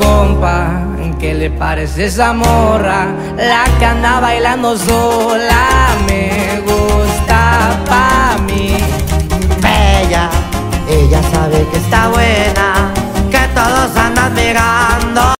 compa, ¿qué le parece esa morra? La que anda bailando sola, me gusta pa' mí. Bella, ella sabe que está buena, que todos andan mirando.